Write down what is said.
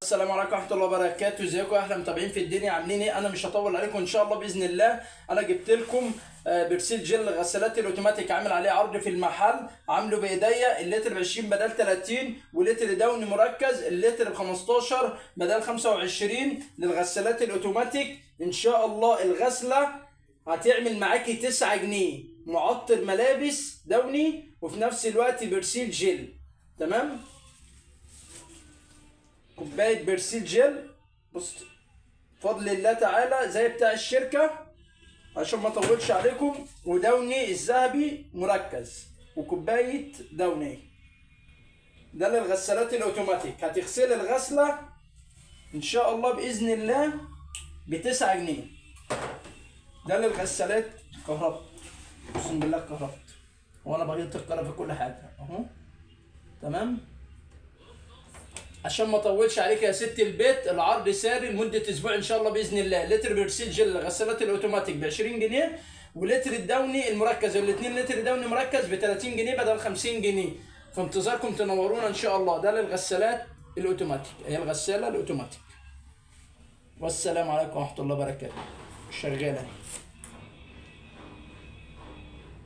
السلام عليكم ورحمه الله وبركاته. ازيكم يا احلى متابعين في الدنيا، عاملين ايه؟ انا مش هطول عليكم ان شاء الله باذن الله. انا جبت لكم برسيل جل غسالات الاوتوماتيك، عامل عليه عرض في المحل، عامله بايديا. اللتر ب 20 بدل 30، ولتر دوني مركز اللتر ب 15 بدل 25 للغسالات الاوتوماتيك. ان شاء الله الغسله هتعمل معاكي 9 جنيه، معطر ملابس دوني وفي نفس الوقت برسيل جل. تمام؟ كوبايه برسيل جل، بص بفضل الله تعالى زي بتاع الشركه عشان ما اطولش عليكم، ودوني الذهبي مركز، وكوبايه دوني. ده للغسالات الاوتوماتيك. هتغسل الغسله ان شاء الله باذن الله ب9 جنيه. ده للغسالات كهرباء، اقسم بالله كهرباء، وانا بغير الكهرباء في كل حاجه اهو. تمام؟ عشان ما اطولش عليك يا ست البيت، العرض ساري لمده اسبوع ان شاء الله باذن الله. لتر برسيل جل غسالات الاوتوماتيك ب 20 جنيه، ولتر الدوني المركز الاثنين لتر دوني مركز ب 30 جنيه بدل 50 جنيه. في انتظاركم تنورونا ان شاء الله. ده للغسالات الاوتوماتيك، هي الغساله الاوتوماتيك. والسلام عليكم ورحمه الله وبركاته. شغاله.